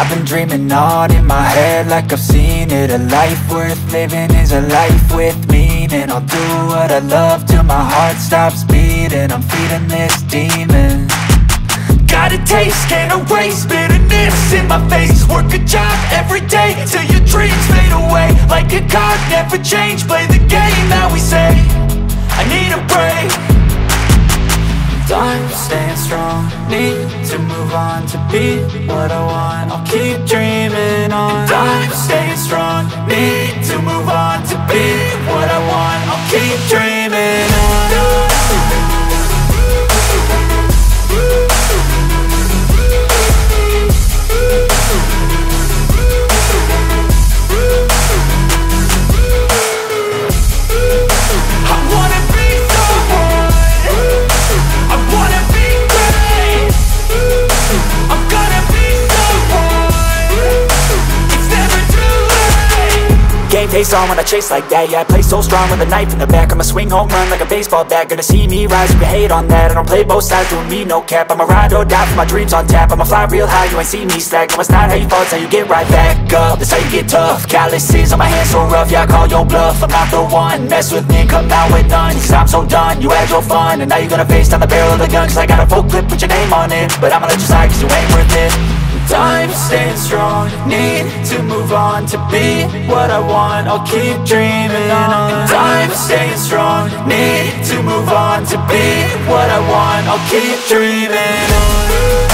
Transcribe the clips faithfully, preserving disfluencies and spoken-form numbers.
I've been dreaming on in my head like I've seen it. A life worth living is a life with meaning. I'll do what I love till my heart stops beating. I'm feeding this demon. Got a taste, can't erase bitterness in my face. Work a job every day till your dreams fade away. Like a card, never change, play the game that we say. I need a break. I'm staying strong, need to move on to be what I want. I'll keep dreaming on. I'm staying strong, need to move on to be what I want. I'll keep dreaming on. Game face on when I chase like that. Yeah, I play so strong with a knife in the back. I'ma swing home run like a baseball bat. Gonna see me rise, you can hate on that. I don't play both sides, doing me no cap. I'ma ride or die for my dreams on tap. I'ma fly real high, you ain't see me slack. No, it's not how you fall, it's how you get right back up. That's how you get tough. Calluses on my hands so rough, yeah, I call your bluff. I'm not the one, mess with me and come out with none. Cause I'm so done, you had your fun. And now you're gonna face down the barrel of the gun. Cause I got a full clip, put your name on it. But I'ma let you slide cause you ain't worth it. I'm staying strong, need to move on to be what I want. I'll keep dreaming on. I'm staying strong, need to move on to be what I want. I'll keep dreaming on.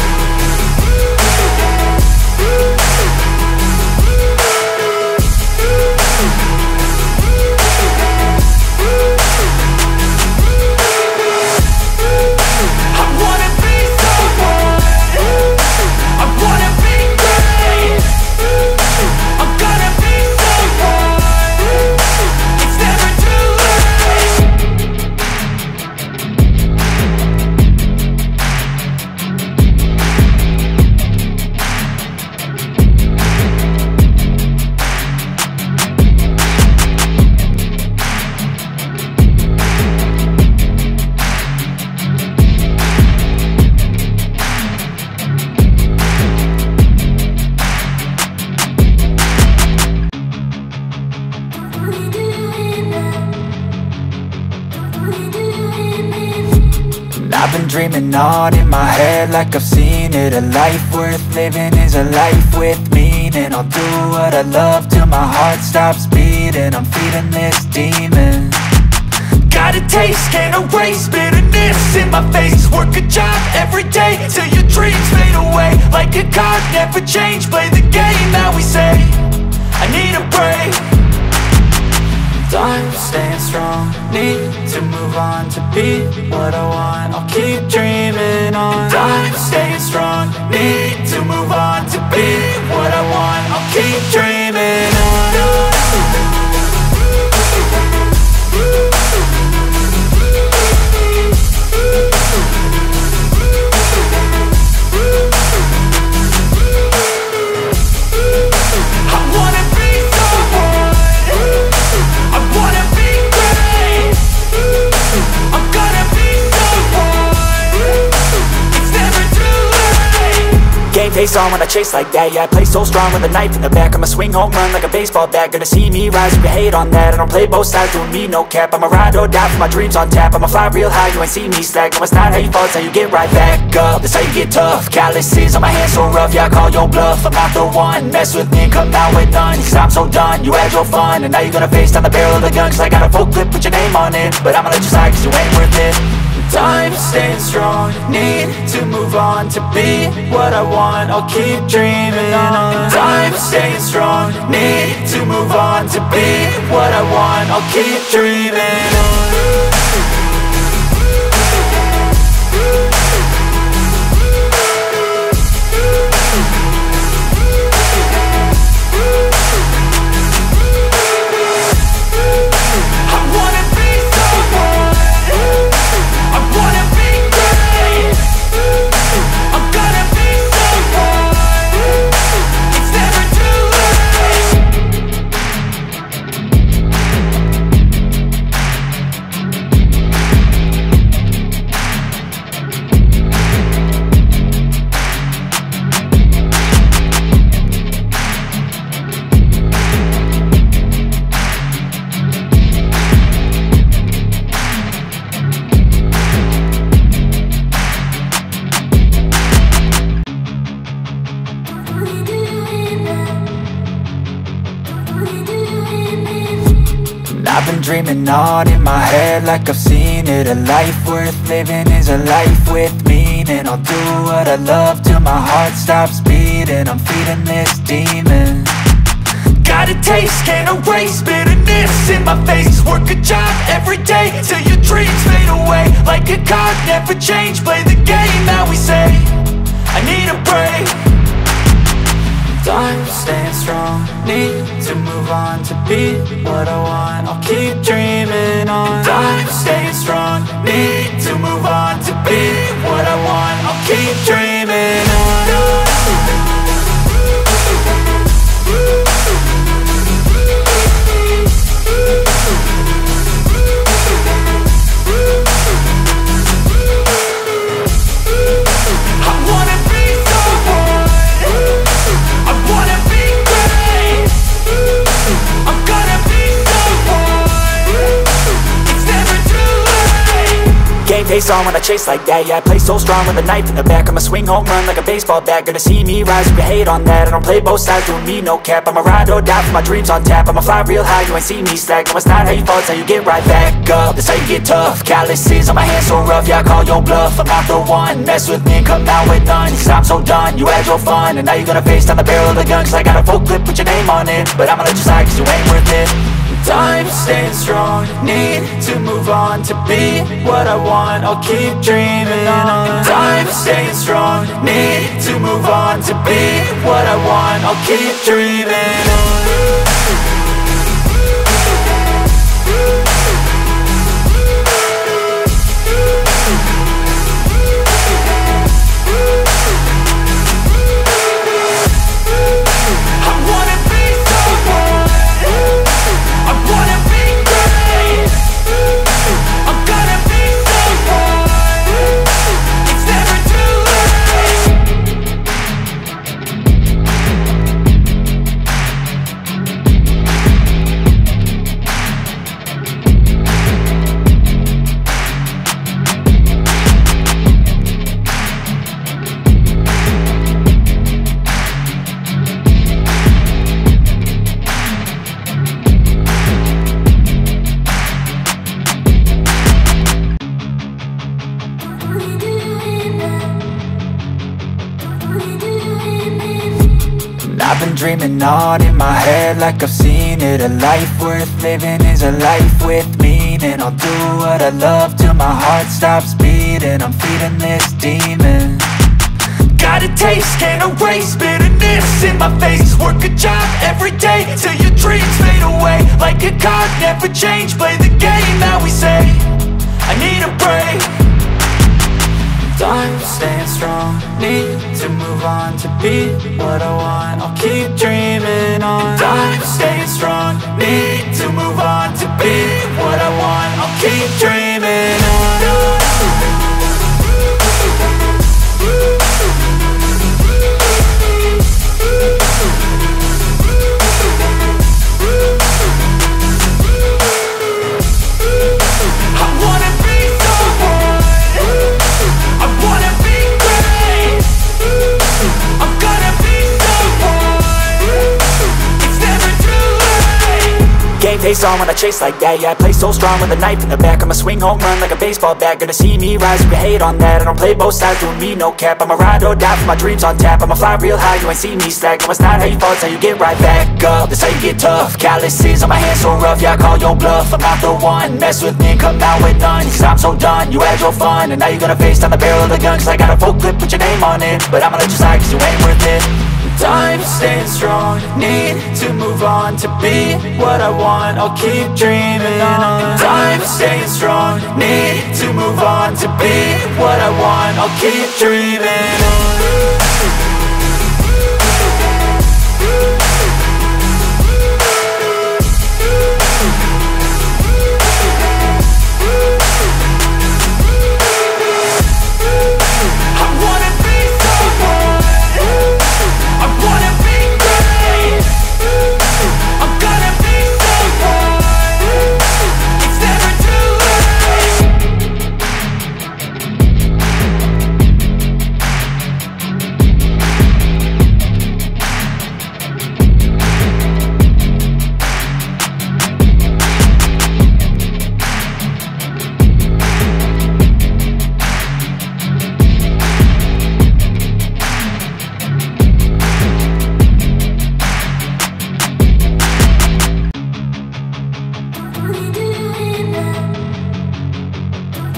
I've been dreaming on in my head like I've seen it. A life worth living is a life with meaning. I'll do what I love till my heart stops beating. I'm feeding this demon. Got a taste, can't erase bitterness in my face. Work a job every day till your dreams fade away. Like a card, never change, play the game that we say. I need a break. I'm staying strong, need to move on to be what I want. I'll keep dreaming on. I'm staying strong, need to move on to be what I want. I'll keep dreaming on. Game face on when I chase like that. Yeah, I play so strong with a knife in the back. I'ma swing home run like a baseball bat. Gonna see me rise, you can hate on that. I don't play both sides, doing me no cap. I'ma ride or die for my dreams on tap. I'ma fly real high, you ain't see me slack. No, it's not how you fall, it's how you get right back up. That's how you get tough. Calluses on my hands so rough, yeah, I call your bluff. I'm not the one, mess with me and come out with none. Cause I'm so done, you had your fun. And now you're gonna face down the barrel of the gun. Cause I got a full clip, put your name on it. But I'ma let you slide cause you ain't worth it. I'm staying strong, need to move on to be what I want. I'll keep dreaming on. I'm staying strong, need to move on to be what I want. I'll keep dreaming on. dreaming on in my head like I've seen it. A life worth living is a life with meaning. I'll do what I love till my heart stops beating. I'm feeding this demon. Got a taste, can't erase bitterness in my face. Work a job every day till your dreams fade away. Like a card, never change, play the game that we say. I need a break. Time staying strong, need to move on to be what I want. I'll keep dreaming on. Time staying strong, need to move on to be what I want. I'll keep dreaming on. Face on when I chase like that, yeah, I play so strong with a knife in the back. I'ma swing home run like a baseball bat. Gonna see me rise, you can hate on that. I don't play both sides, doing me no cap. I'ma ride or die for my dreams on tap. I'ma fly real high, you ain't see me slack. No, it's not how you fall, it's how you get right back up. That's how you get tough. Calluses on my hands so rough, yeah, I call your bluff. I'm not the one, mess with me and come out with none. Cause I'm so done, you had your fun. And now you're gonna face down the barrel of the gun. Cause I got a full clip with your name on it. But I'ma let you slide cause you ain't worth it. Time staying strong, need to move on to be what I want. I'll keep dreaming on. Time staying strong, need to move on to be what I want. I'll keep dreaming on. I've been dreaming on in my head like I've seen it. A life worth living is a life with meaning. I'll do what I love till my heart stops beating. I'm feeding this demon. Got a taste, can't erase bitterness in my face. Work a job every day till your dreams fade away. Like a card, never change, play the game that we say. I need a break. Time staying strong, need to move on to be what I want. I'll keep dreaming on. Time staying strong, need to move on to be what I want. I'll keep dreaming on. Face on when I chase like that, yeah, I play so strong with a knife in the back. I'ma swing home run like a baseball bat. Gonna see me rise, you can hate on that. I don't play both sides, doing me no cap. I'ma ride or die for my dreams on tap. I'ma fly real high, you ain't see me slack. No, it's not how you fall, it's how you get right back up. That's how you get tough. Calluses on my hands so rough, yeah, I call your bluff. I'm not the one, mess with me and come out with none. Cause I'm so done, you had your fun. And now you're gonna face down the barrel of the gun. Cause I got a full clip with your name on it. But I'ma let you slide cause you ain't worth it. Time staying strong, need to move on to be what I want. I'll keep dreaming on. Time staying strong, need to move on to be what I want. I'll keep dreaming on.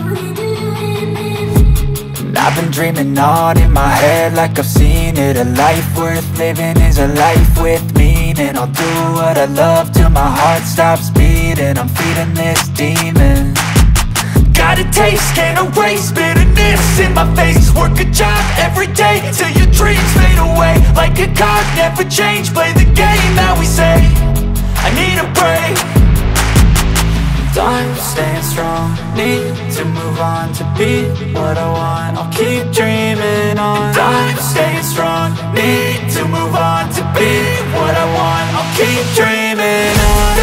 And I've been dreaming on in my head like I've seen it. A life worth living is a life with meaning. I'll do what I love till my heart stops beating. I'm feeding this demon. Got a taste, can't erase bitterness in my face. Work a job every day till your dreams fade away. Like a card, never change, play the game that we say. I need a break. I'm staying strong, need to move on to be what I want. I'll keep dreaming on. I'm staying strong, need to move on to be what I want. I'll keep dreaming on.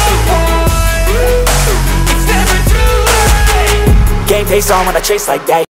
Game face on when I chase like that.